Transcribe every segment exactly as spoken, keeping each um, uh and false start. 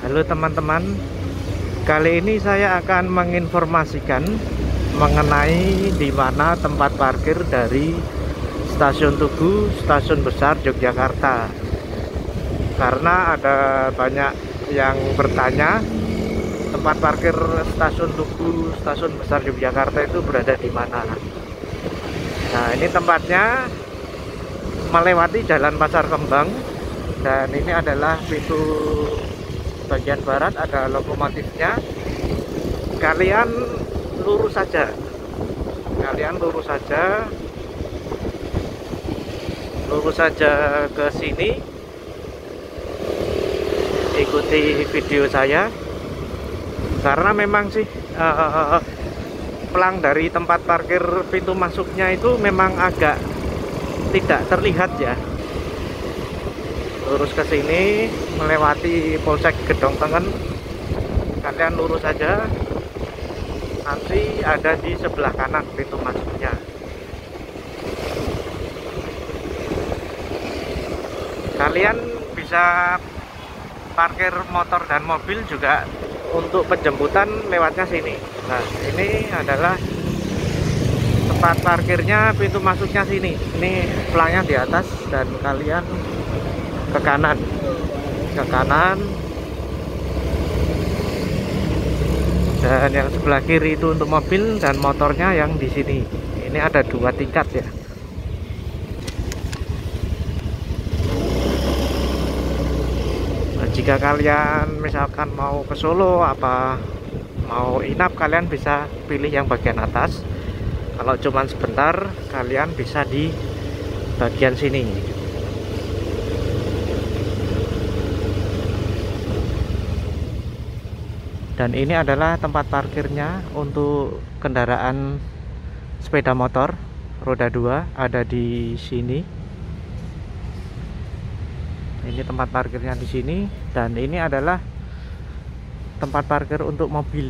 Halo teman-teman, kali ini saya akan menginformasikan mengenai di mana tempat parkir dari Stasiun Tugu, Stasiun Besar Yogyakarta. Karena ada banyak yang bertanya tempat parkir Stasiun Tugu, Stasiun Besar Yogyakarta itu berada di mana. Nah, ini tempatnya melewati Jalan Pasar Kembang, dan ini adalah pintu bagian barat, ada lokomotifnya. Kalian lurus saja, kalian lurus saja, lurus saja ke sini. Ikuti video saya, karena memang sih uh, pelang dari tempat parkir pintu masuknya itu memang agak tidak terlihat ya. Lurus ke sini melewati Polsek Gedong Tengen, kalian lurus saja, nanti ada di sebelah kanan pintu masuknya. Kalian bisa parkir motor dan mobil juga untuk penjemputan lewatnya sini. Nah, ini adalah tempat parkirnya, pintu masuknya sini. Ini pelangnya di atas, dan kalian ke kanan, ke kanan, dan yang sebelah kiri itu untuk mobil dan motornya yang di sini. Ini ada dua tingkat ya. Nah, jika kalian misalkan mau ke Solo apa mau inap, kalian bisa pilih yang bagian atas. Kalau cuman sebentar, kalian bisa di bagian sini. Dan ini adalah tempat parkirnya untuk kendaraan sepeda motor roda dua, ada di sini. Ini tempat parkirnya di sini, dan ini adalah tempat parkir untuk mobil.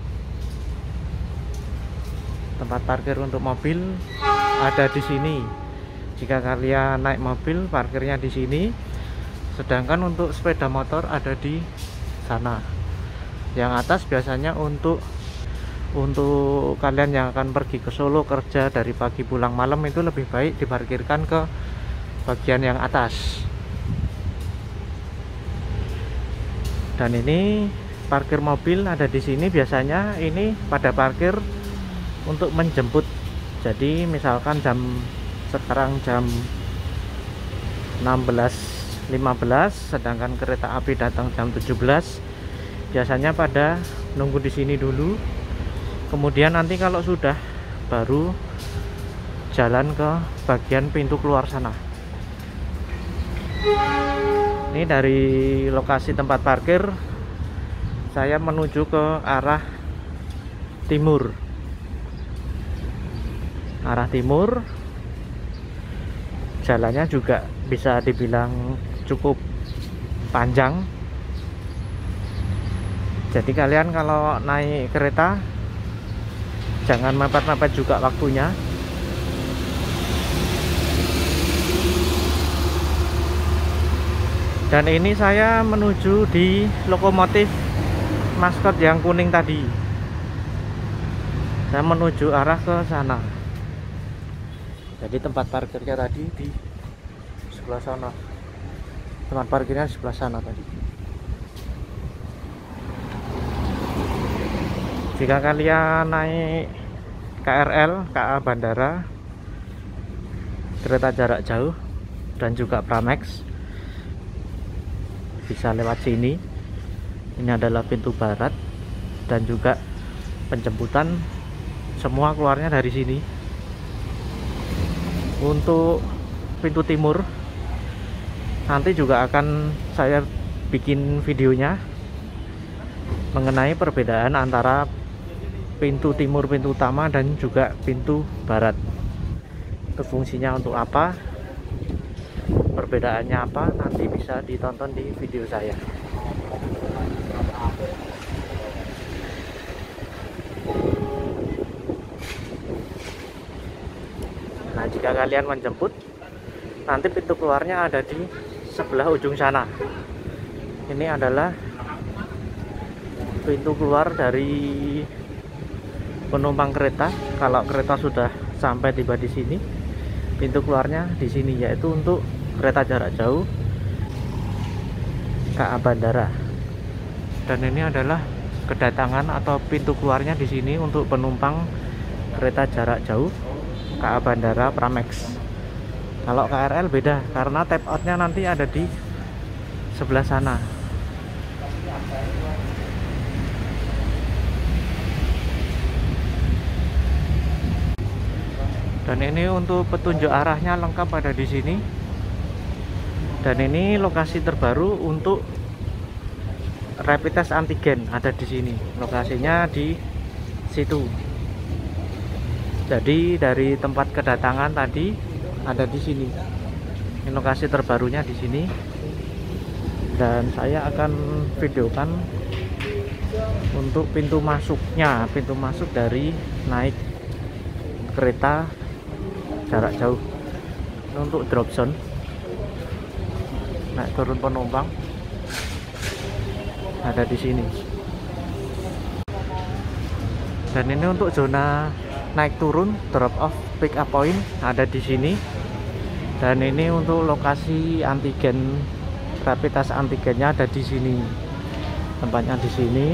Tempat parkir untuk mobil ada di sini. Jika kalian naik mobil, parkirnya di sini. Sedangkan untuk sepeda motor ada di sana. Yang atas biasanya untuk untuk kalian yang akan pergi ke Solo kerja dari pagi pulang malam, itu lebih baik diparkirkan ke bagian yang atas. Dan ini parkir mobil ada di sini. Biasanya ini pada parkir untuk menjemput. Jadi misalkan jam sekarang jam enam belas lima belas, sedangkan kereta api datang jam tujuh belas. Biasanya pada nunggu di sini dulu, kemudian nanti kalau sudah baru jalan ke bagian pintu keluar sana. Ini dari lokasi tempat parkir saya menuju ke arah timur. Arah timur jalannya juga bisa dibilang cukup panjang. Jadi kalian kalau naik kereta jangan mepet-mepet juga waktunya. Dan ini saya menuju di lokomotif maskot yang kuning tadi. Saya menuju arah ke sana. Jadi tempat parkirnya tadi di sebelah sana. Tempat parkirnya di sebelah sana tadi. Jika kalian naik K R L, K A Bandara, kereta jarak jauh, dan juga Pramex, bisa lewat sini. Ini adalah pintu barat, dan juga penjemputan semua keluarnya dari sini. Untuk pintu timur nanti juga akan saya bikin videonya mengenai perbedaan antara pintu timur, pintu utama, dan juga pintu barat. Itu fungsinya untuk apa, perbedaannya apa, nanti bisa ditonton di video saya. Nah, jika kalian menjemput, nanti pintu keluarnya ada di sebelah ujung sana. Ini adalah pintu keluar dari penumpang kereta. Kalau kereta sudah sampai tiba di sini, pintu keluarnya di sini, yaitu untuk kereta jarak jauh K A Bandara. Dan ini adalah kedatangan atau pintu keluarnya di sini untuk penumpang kereta jarak jauh K A Bandara Pramex. Kalau K R L beda karena tap outnya nanti ada di sebelah sana. Dan ini untuk petunjuk arahnya lengkap ada di sini. Dan ini lokasi terbaru untuk rapid test antigen ada di sini. Lokasinya di situ. Jadi dari tempat kedatangan tadi ada di sini. Ini lokasi terbarunya di sini. Dan saya akan videokan untuk pintu masuknya, pintu masuk dari naik kereta jarak jauh. Ini untuk drop zone, naik turun penumpang ada di sini. Dan ini untuk zona naik turun drop off pick up point ada di sini. Dan ini untuk lokasi antigen, rapid test antigennya ada di sini. Tempatnya di sini.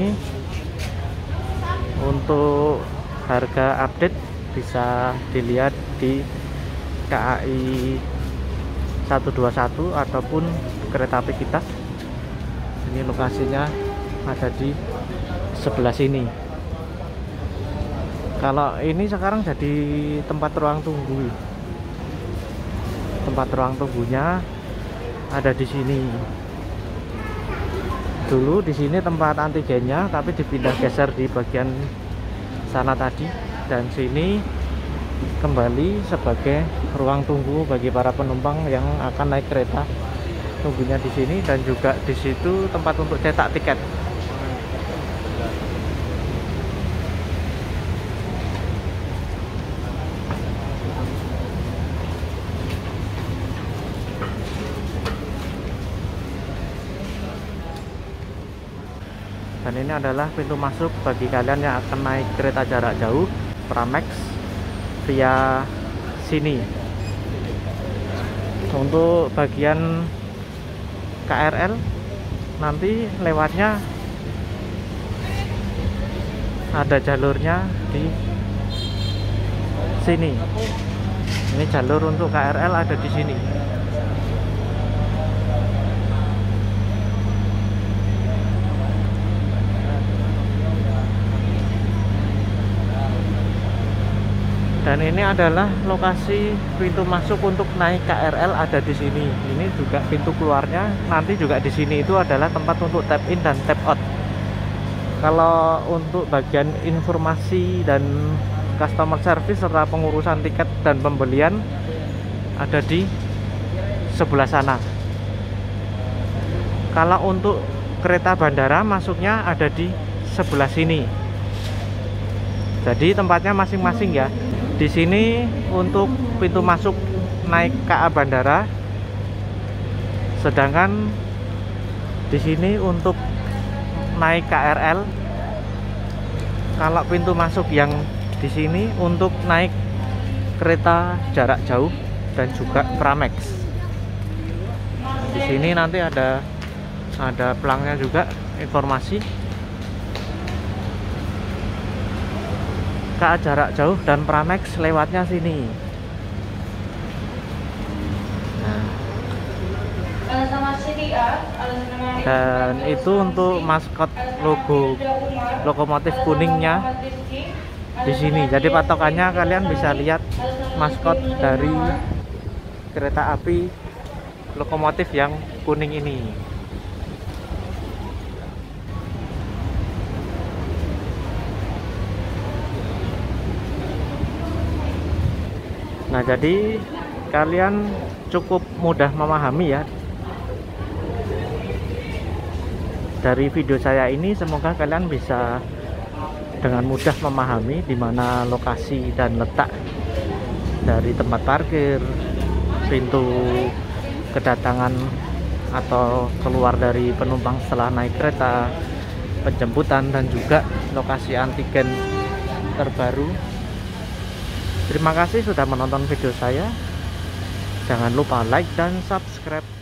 Untuk harga update bisa dilihat di K A I seratus dua puluh satu ataupun kereta api kita. Ini lokasinya ada di sebelah sini. Kalau ini sekarang jadi tempat ruang tunggu. Tempat ruang tunggunya ada di sini. Dulu di sini tempat antigennya, tapi dipindah geser di bagian sana tadi, dan sini kembali sebagai ruang tunggu bagi para penumpang yang akan naik kereta. Tunggunya di sini, dan juga di situ tempat untuk cetak tiket. Dan ini adalah pintu masuk bagi kalian yang akan naik kereta jarak jauh Pramex via sini. Untuk bagian K R L nanti lewatnya ada jalurnya di sini. Ini jalur untuk K R L ada di sini. Dan ini adalah lokasi pintu masuk untuk naik K R L ada di sini. Ini juga pintu keluarnya nanti juga di sini, itu adalah tempat untuk tap in dan tap out. Kalau untuk bagian informasi dan customer service serta pengurusan tiket dan pembelian ada di sebelah sana. Kalau untuk kereta bandara masuknya ada di sebelah sini. Jadi tempatnya masing-masing ya. Di sini untuk pintu masuk naik K A Bandara, sedangkan di sini untuk naik K R L. Kalau pintu masuk yang di sini untuk naik kereta jarak jauh dan juga Pramex. Di sini nanti ada ada pelangnya juga informasi K A jarak jauh dan Pramex lewatnya sini. Nah. Dan itu untuk maskot logo lokomotif kuningnya di sini. Jadi patokannya kalian bisa lihat maskot dari kereta api lokomotif yang kuning ini. Nah, jadi kalian cukup mudah memahami ya dari video saya ini. Semoga kalian bisa dengan mudah memahami di mana lokasi dan letak dari tempat parkir, pintu kedatangan atau keluar dari penumpang setelah naik kereta, penjemputan dan juga lokasi antigen terbaru. Terima kasih sudah menonton video saya. Jangan lupa like dan subscribe.